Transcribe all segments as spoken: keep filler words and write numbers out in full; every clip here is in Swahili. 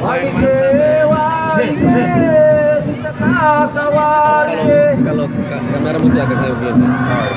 Kalau kamera mesti agak kayak begini.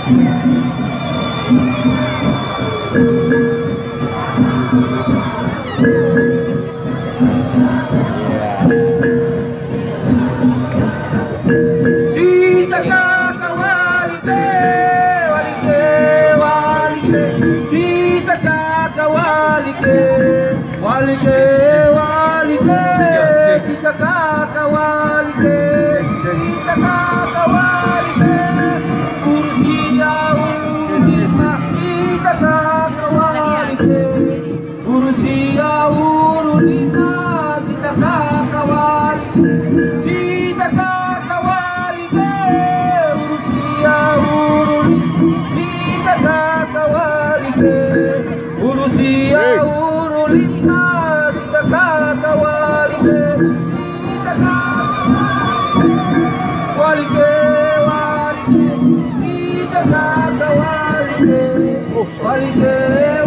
Walike, walike, sita kaka walike, sita kaka walike, urusia urusisma, sita kaka walike, urusia urulina, sita kaka walike, sita kaka walike, urusia urulina, sita kaka walike, urusia urulina. Walike, walike, sita kaka walike, walike.